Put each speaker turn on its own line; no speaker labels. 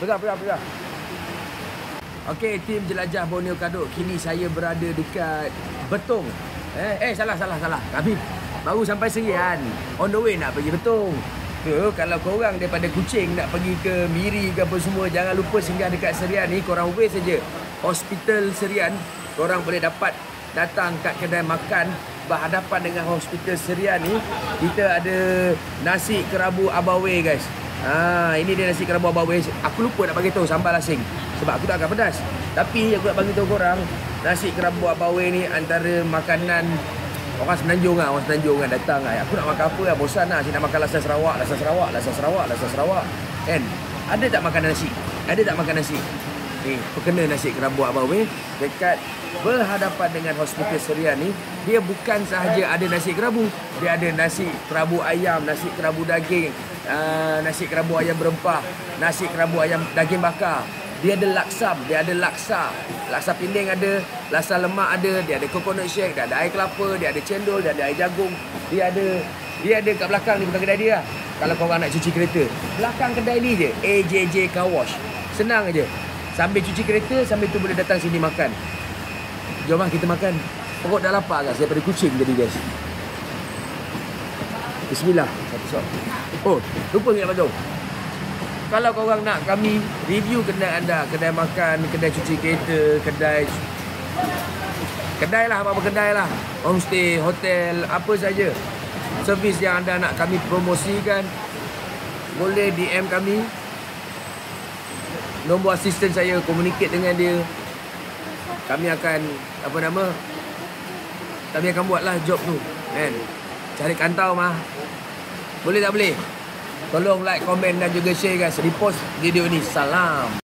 Pegang. Okey, tim jelajah Borneo Kadut. Kini saya berada dekat Betong. Salah. Kami baru sampai Serian. On the way nak pergi Betong. Kalau korang daripada Kuching nak pergi ke Miri ke apa semua, jangan lupa singgah dekat Serian ni. Korang wait saja Hospital Serian. Korang boleh dapat datang kat kedai makan berhadapan dengan Hospital Serian ni. Kita ada nasi kerabu Abawe guys. Ini dia nasi kerabu Abawe. Aku lupa nak bagi tahu sambal asing sebab aku tak akan pedas. Tapi aku nak bagi tahu korang, nasi kerabu Abawe ni antara makanan orang Semenanjung kan datang. Aku nak makan apa lah, bosan lah. Saya nak makan lasa Sarawak. Kan? Ada tak makan nasi? Ni, perkena nasi kerabu Abawe dekat berhadapan dengan Hospital Serian ni. Dia bukan sahaja ada nasi kerabu, dia ada nasi kerabu ayam, nasi kerabu daging, nasi kerabu ayam berempah, nasi kerabu ayam daging bakar. Dia ada laksa pinding ada, laksa lemak ada, dia ada coconut shake, dia ada air kelapa, dia ada cendol, dia ada air jagung. Dia ada kat belakang ni, bukan kedai dia lah. Kalau korang nak cuci kereta, belakang kedai ni je, AJJ Car Wash. Senang aje. Sambil cuci kereta, sambil tu boleh datang sini makan. Jom lah kita makan. Perut dah lapar guys, daripada Kuching tadi guys. Bismillah. Lupa ingat batu. Kalau korang nak kami review kedai anda, kedai makan, kedai cuci kereta, kedai lah, apa-apa kedai lah, homestay, hotel, apa saja servis yang anda nak kami promosikan, boleh DM kami. Nombor asisten saya, communicate dengan dia. Kami akan kami akan buatlah job tu kan. Cari kantau mah. Boleh tak boleh? Tolong like, komen dan juga share guys. Repost video ni. Salam.